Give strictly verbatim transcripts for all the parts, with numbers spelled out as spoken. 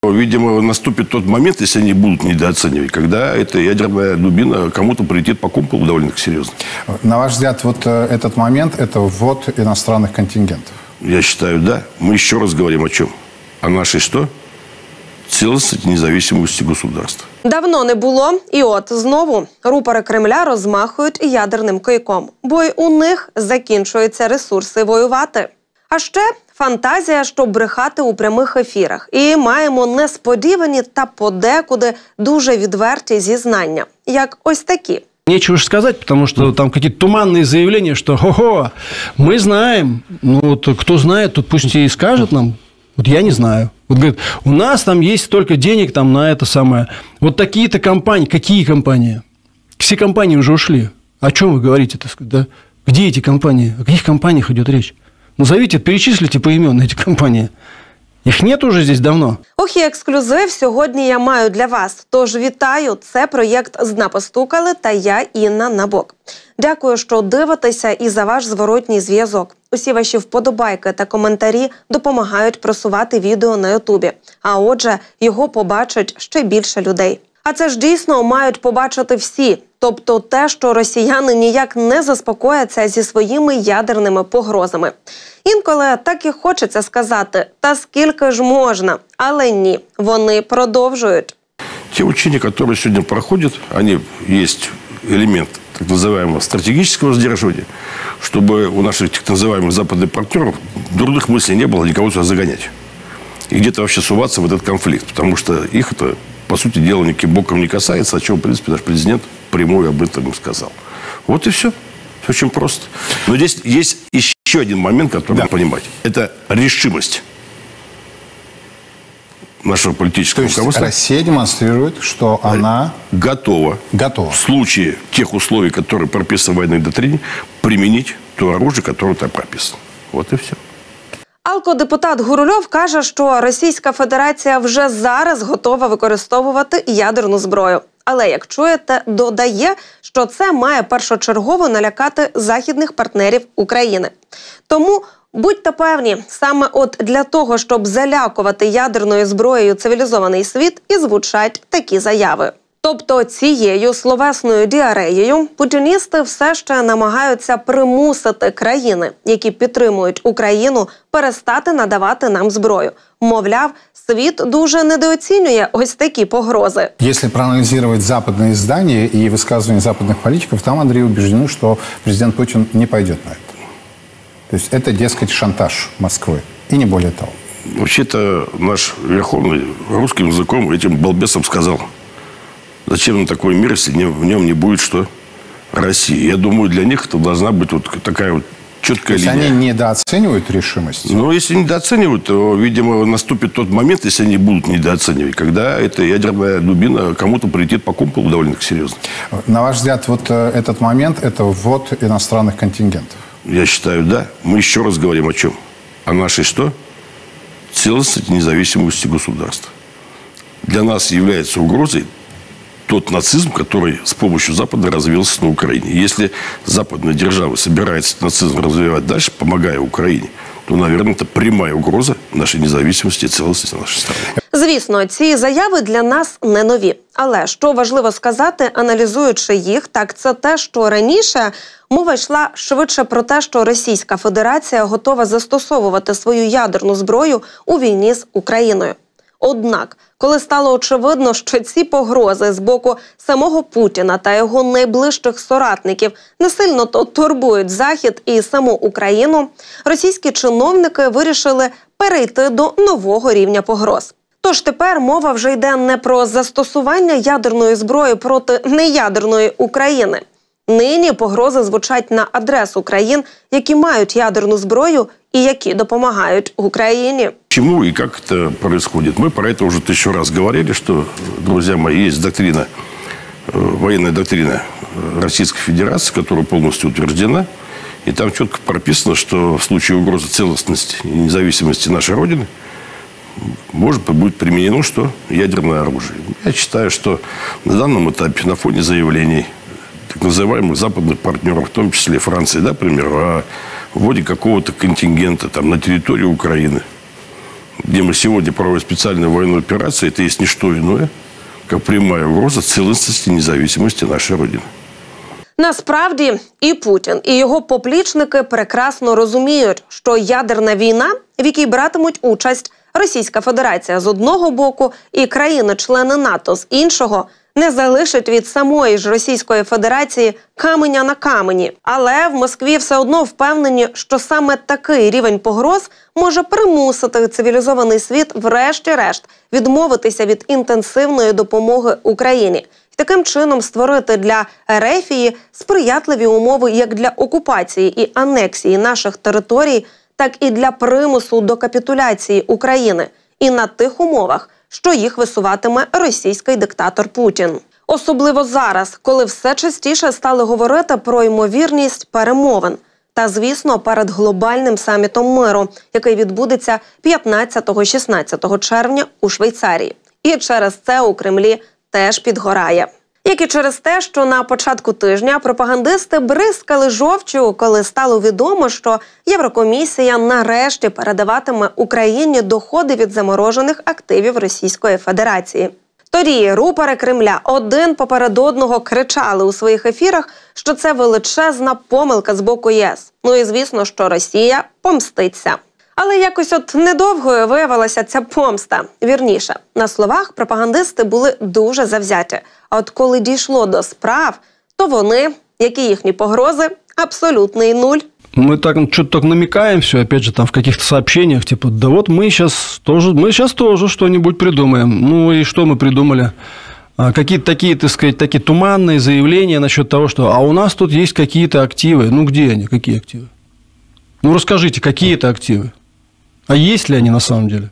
Видимо, наступит тот момент, если они будут недооценивать, когда эта ядерная дубина кому-то прилетит по кумполу довольно серьезно. На ваш взгляд, вот этот момент – это ввод иностранных контингентов? Я считаю, да. Мы еще раз говорим о чем? О нашей что? Цілісності, незалежності государства. Давно не було, і от знову рупори Кремля розмахують ядерним кийком, бо й у них закінчуються ресурси воювати. А ще фантазія, щоб брехати у прямих ефірах. І маємо несподівані та подекуди дуже відверті зізнання, як ось такі. Нечего же сказать, потому что там какие-то туманные заявления, что «Хо-хо, мы знаем». Ну, вот кто знает, тот пусть и скажет нам. Вот я не знаю. Вот говорит, у нас там есть столько денег там на это самое. Вот такие-то компании. Какие компании? Все компании уже ушли. О чем вы говорите, так сказать, да? Где эти компании? О каких компаниях идет речь? Назовите, перечислите поименно эти компании. Їх нет уже здесь давно. Ох, і ексклюзив сьогодні я маю для вас. Тож вітаю, це проєкт «Зна постукали» та я, Інна Набок. Дякую, що дивитеся і за ваш зворотній зв'язок. Усі ваші вподобайки та коментарі допомагають просувати відео на Ютубі. А отже, його побачать ще більше людей. А це ж дійсно мають побачити всі. Тобто те, що росіяни ніяк не заспокояться зі своїми ядерними погрозами. Інколи так і хочеться сказати, та скільки ж можна, але ні, вони продовжують. Те учения, которые сегодня проходят, они есть элемент так называемого стратегического сдерживания, чтобы у наших так называемых западных партнеров дурных мыслей не было никого сюда загонять. И где-то вообще суваться в этот конфликт, потому что их это, по сути дела, никаким боком не касается, о чем, в принципе, наш президент прямой об этом сказал. Вот и все. Все очень просто. Но здесь есть еще один момент, который да. надо понимать. Это решимость нашего политического То есть руководства. Россия демонстрирует, что она готова, готова в случае тех условий, которые прописаны в военной доктрине, применить то оружие, которое там прописано. Вот и все. Алкодепутат Гурульов каже, що Російська Федерація вже зараз готова використовувати ядерну зброю. Але, як чуєте, додає, що це має першочергово налякати західних партнерів України. Тому будьте певні, саме от для того, щоб залякувати ядерною зброєю цивілізований світ, і звучать такі заяви. Тобто цією словесною діареєю путіністи все ще намагаються примусити країни, які підтримують Україну, перестати надавати нам зброю. Мовляв, світ дуже недооцінює ось такі погрози. Если проанализировать западные издания и высказывания западных политиков, там Андрей убеждены, что президент Путин не пойдет на это. То есть это, дескать, шантаж Москвы. И не более того. Вообще-то наш Верховный русским языком этим балбесом сказал: зачем нам такой мир, если в нем не будет что? Россия. Я думаю, для них это должна быть вот такая вот четкая линия. То есть они недооценивают решимость? Ну, если недооценивают, то, видимо, наступит тот момент, если они будут недооценивать, когда эта ядерная дубина кому-то прилетит по кумполу довольно серьезно. На ваш взгляд, вот этот момент – это ввод иностранных контингентов? Я считаю, да. Мы еще раз говорим о чем? О нашей что? Целостности, независимости государства. Для нас является угрозой тот нацизм, который с помощью Запада развился на Украине. Если западная держава собирается нацизм развивать дальше, помогая Украине, то, наверное, это прямая угроза нашей независимости и целостности нашей страны. Звісно, ці заяви для нас не нові. Але що важливо сказати, аналізуючи їх, так це те, що раніше мова йшла швидше про те, що Російська Федерація готова застосовувати свою ядерну зброю у війні з Україною. Однак, коли стало очевидно, що ці погрози з боку самого Путіна та його найближчих соратників не сильно то турбують Захід і саму Україну, російські чиновники вирішили перейти до нового рівня погроз. Тож тепер мова вже йде не про застосування ядерної зброї проти неядерної України. Нині погрози звучать на адресу країн, які мають ядерну зброю и які допомагають Украине. Почему и как это происходит? Мы про это уже тысячу раз говорили, что, друзья мои, есть доктрина, военная доктрина Российской Федерации, которая полностью утверждена. И там четко прописано, что в случае угрозы целостности и независимости нашей Родины может быть применено что? Ядерное оружие. Я считаю, что на данном этапе, на фоне заявлений так называемых западных партнеров, в том числе Франции, да, к примеру, о вводе какого-то контингента там, на территорию Украины, где мы сегодня проводим специальную военную операцию, это есть не что иное, как прямая угроза целостности и независимости нашей Родины. Насправді і Путін, і його поплічники прекрасно розуміють, що ядерна війна, в якій братимуть участь Російська Федерація з одного боку і країни-члени НАТО з іншого, не залишить від самої ж Російської Федерації каменя на камені. Але в Москві все одно впевнені, що саме такий рівень погроз може примусити цивілізований світ врешті-решт відмовитися від інтенсивної допомоги Україні. І таким чином створити для Ерефії сприятливі умови як для окупації і анексії наших територій, так і для примусу до капітуляції України. І на тих умовах, що їх висуватиме російський диктатор Путін. Особливо зараз, коли все частіше стали говорити про ймовірність перемовин. Та, звісно, перед глобальним самітом миру, який відбудеться п'ятнадцятого-шістнадцятого червня у Швейцарії. І через це у Кремлі теж підгорає. Як і через те, що на початку тижня пропагандисти бризкали жовчю, коли стало відомо, що Єврокомісія нарешті передаватиме Україні доходи від заморожених активів Російської Федерації. Тоді рупори Кремля один поперед одного кричали у своїх ефірах, що це величезна помилка з боку ЄС. Ну і звісно, що Росія помститься. Але якось от недовгою виявилася ця помста. Вірніше, на словах пропагандисти були дуже завзяті. А от коли дійшло до справ, то вони, як і їхні погрози, абсолютний нуль. Мы так что-то так намекаем все, опять же, там в каких-то сообщениях, типа, да вот мы сейчас тоже, мы сейчас тоже что-нибудь придумаем. Ну и что мы придумали? А, какие-то такие, так сказать, такие туманные заявления насчет того, что а у нас тут есть какие-то активы. Ну где они, какие активы? Ну расскажите, какие это активы? А есть ли они на самом деле?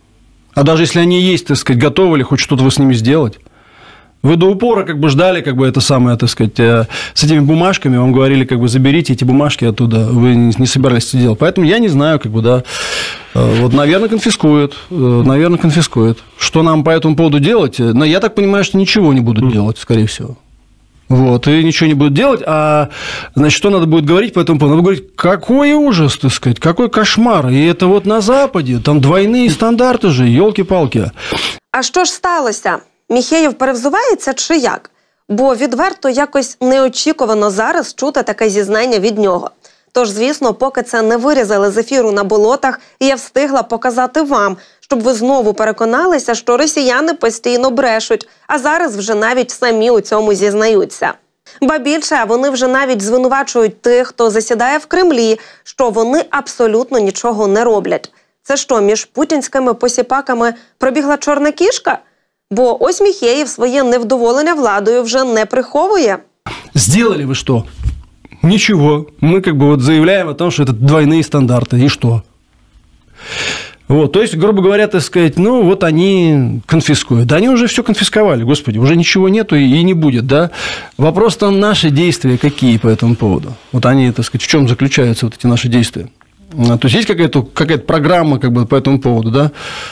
А даже если они есть, так сказать, готовы ли хоть что-то вы с ними сделать? Вы до упора как бы ждали, как бы это самое, так сказать, с этими бумажками, вам говорили, как бы заберите эти бумажки оттуда, вы не собирались это делать. Поэтому я не знаю, как бы, да, вот, наверное, конфискуют, наверное, конфискуют. Что нам по этому поводу делать? Но я так понимаю, что ничего не будут делать, скорее всего. Вот, и ничего не будут делать, а, значит, что надо будет говорить по этому поводу? Надо говорить, какой ужас, так сказать, какой кошмар, и это вот на Западе, там двойные стандарты же, елки-палки. А що ж сталося? Міхеєв перевзувається чи як? Бо відверто якось неочікувано зараз чути таке зізнання від нього. Тож, звісно, поки це не вирізали з ефіру на болотах, я встигла показати вам, щоб ви знову переконалися, що росіяни постійно брешуть, а зараз вже навіть самі у цьому зізнаються. Ба більше, вони вже навіть звинувачують тих, хто засідає в Кремлі, що вони абсолютно нічого не роблять. Це що, між путінськими посіпаками пробігла чорна кішка? Бо ось Міхеєв своє невдоволення владою вже не приховує. Сделали вы что? Ничего. Мы как бы вот заявляем о том, что это двойные стандарты. И что? Вот, то есть, грубо говоря, так сказать, ну, вот они конфискуют. Да они уже все конфисковали, господи, уже ничего нету и, и не будет, да? Вопрос там, наши действия какие по этому поводу? Вот они, так сказать, в чем заключаются вот эти наши действия? То есть, есть какая-то, какая-то программа как бы по этому поводу, да?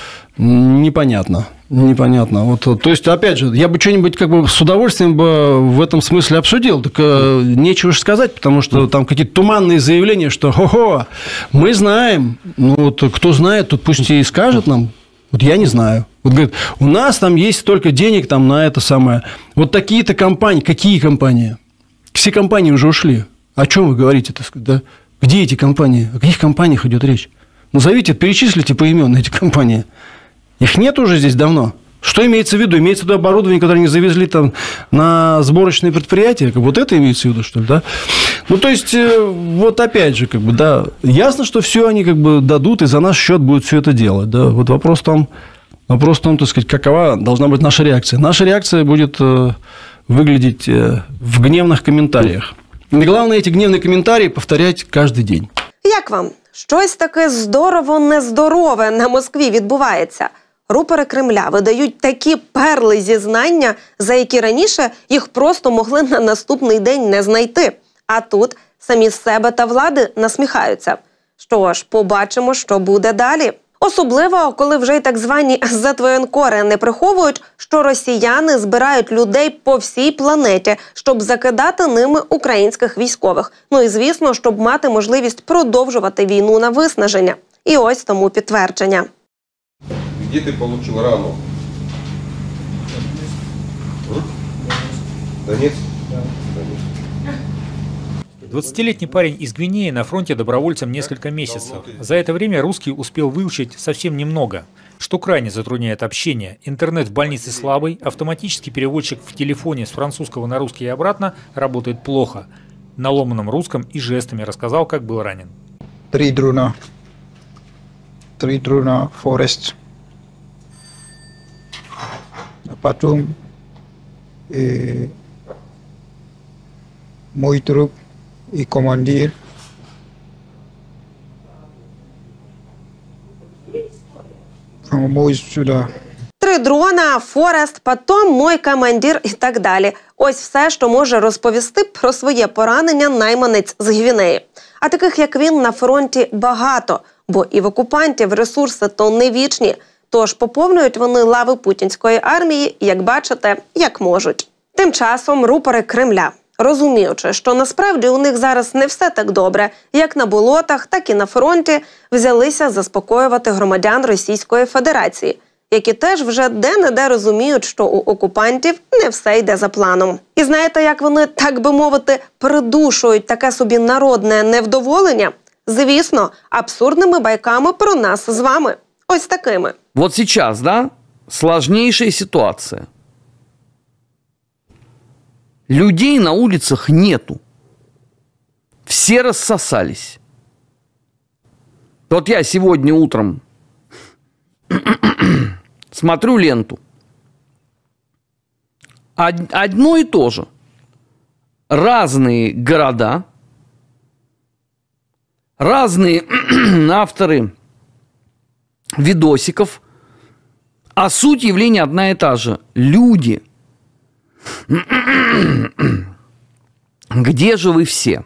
Непонятно. Непонятно. Вот, то есть, опять же, я бы что-нибудь как бы с удовольствием бы в этом смысле обсудил, так э, нечего же сказать, потому что там какие-то туманные заявления, что хо-хо, мы знаем, ну вот кто знает, тот пусть и скажет нам, вот я не знаю. Вот говорит, у нас там есть столько денег там на это самое, вот такие-то компании, какие компании? Все компании уже ушли. О чем вы говорите, так сказать, да? Где эти компании? О каких компаниях идет речь? Назовите, перечислите поименно эти компании. Их нет уже здесь давно. Что имеется в виду? Имеется в виду оборудование, которое они завезли там на сборочные предприятия? Вот это имеется в виду, что ли, да? Ну, то есть, вот опять же, как бы, да, ясно, что все они как бы дадут и за наш счет будут все это делать, да. Вот вопрос в том, вопрос в том, так сказать, какова должна быть наша реакция. Наша реакция будет выглядеть в гневных комментариях. И главное, эти гневные комментарии повторять каждый день. Як вам? Щось таке здорово-нездорове на Москві відбувається. Рупори Кремля видають такі перли зізнання, за які раніше їх просто могли на наступний день не знайти. А тут самі з себе та влади насміхаються. Що ж, побачимо, що буде далі. Особливо, коли вже й так звані зетвоєнкори не приховують, що росіяни збирають людей по всій планеті, щоб закидати ними українських військових. Ну і, звісно, щоб мати можливість продовжувати війну на виснаження. І ось тому підтвердження. Где ты получил рану? Донецк? Донецк. двадцатилетний парень из Гвинеи на фронте добровольцем несколько месяцев. За это время русский успел выучить совсем немного, что крайне затрудняет общение. Интернет в больнице слабый, автоматический переводчик в телефоне с французского на русский и обратно работает плохо. На ломаном русском и жестами рассказал, как был ранен. Три друна. Три друна Форест. А потом э, мой друг и командир. Мой сюди. Три дрона, Форест, потім мой командир і так далі. Ось все, що може розповісти про своє поранення найманець з Гвінеї. А таких, як він, на фронті багато, бо і в окупантів ресурси то не вічні. Тож поповнюють вони лави путінської армії, як бачите, як можуть. Тим часом рупори Кремля, розуміючи, що насправді у них зараз не все так добре, як на болотах, так і на фронті, взялися заспокоювати громадян Російської Федерації, які теж вже де-не-де розуміють, що у окупантів не все йде за планом. І знаєте, як вони, так би мовити, придушують таке собі народне невдоволення? Звісно, абсурдними байками про нас з вами. Ось такими. Вот сейчас, да, сложнейшая ситуация. Людей на улицах нету. Все рассосались. Вот я сегодня утром смотрю ленту. Одно и то же. Разные города, разные авторы видосиков, а суть явления одна и та же. Люди. Где же вы все?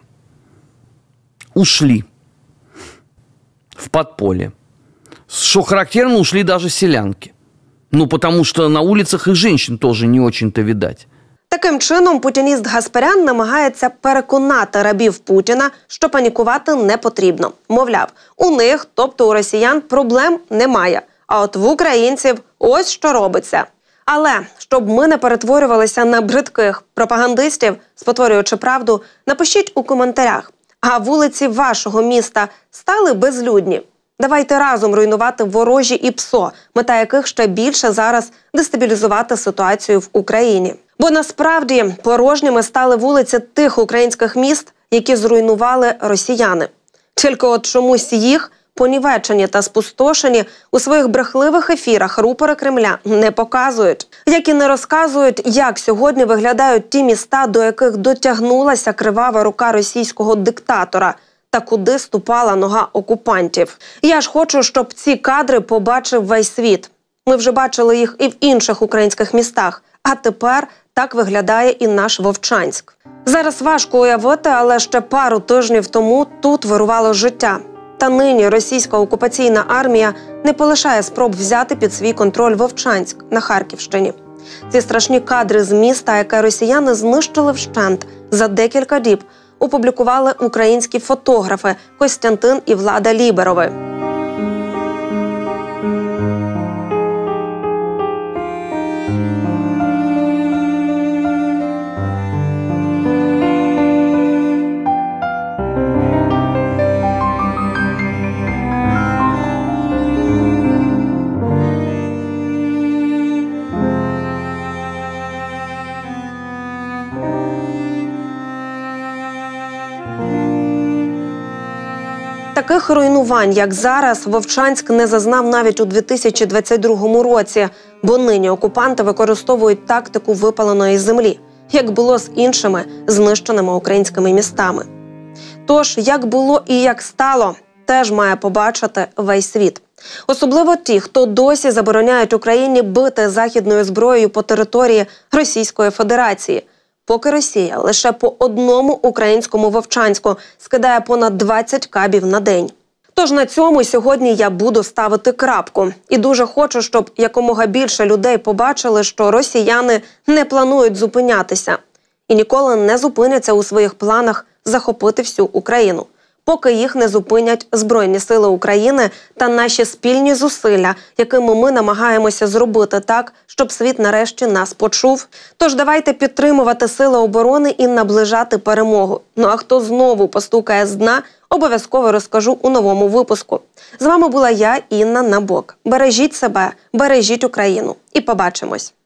Ушли в подполье. Что характерно, ушли даже селянки. Ну, потому что на улицах и женщин тоже не очень-то видать. Таким чином, путініст Гаспарян намагається переконати рабів Путіна, що панікувати не потрібно. Мовляв, у них, тобто у росіян, проблем немає. А от в українців ось що робиться. Але, щоб ми не перетворювалися на бридких пропагандистів, спотворюючи правду, напишіть у коментарях. А вулиці вашого міста стали безлюдні? Давайте разом руйнувати ворожі ІПСО, мета яких ще більше зараз дестабілізувати ситуацію в Україні. Бо насправді порожніми стали вулиці тих українських міст, які зруйнували росіяни. Тільки от чомусь їх, понівечені та спустошені, у своїх брехливих ефірах рупори Кремля не показують. Як і не розказують, як сьогодні виглядають ті міста, до яких дотягнулася кривава рука російського диктатора, та куди ступала нога окупантів. Я ж хочу, щоб ці кадри побачив весь світ. Ми вже бачили їх і в інших українських містах, а тепер так виглядає і наш Вовчанськ. Зараз важко уявити, але ще пару тижнів тому тут вирувало життя. Та нині російська окупаційна армія не полишає спроб взяти під свій контроль Вовчанськ на Харківщині. Ці страшні кадри з міста, яке росіяни знищили вщент за декілька діб, опублікували українські фотографи Костянтин і Влада Ліберови. Таких руйнувань, як зараз, Вовчанськ не зазнав навіть у дві тисячі двадцять другому році, бо нині окупанти використовують тактику випаленої землі, як було з іншими знищеними українськими містами. Тож, як було і як стало, теж має побачити весь світ. Особливо ті, хто досі забороняють Україні бити західною зброєю по території Російської Федерації, поки Росія лише по одному українському Вовчанську скидає понад двадцять кабів на день. Тож на цьому сьогодні я буду ставити крапку. І дуже хочу, щоб якомога більше людей побачили, що росіяни не планують зупинятися. І ніколи не зупиняться у своїх планах захопити всю Україну. поки їх не зупинять Збройні сили України та наші спільні зусилля, якими ми намагаємося зробити так, щоб світ нарешті нас почув. Тож давайте підтримувати сили оборони і наближати перемогу. Ну а хто знову постукає з дна, обов'язково розкажу у новому випуску. З вами була я, Інна Набок. Бережіть себе, бережіть Україну. І побачимось.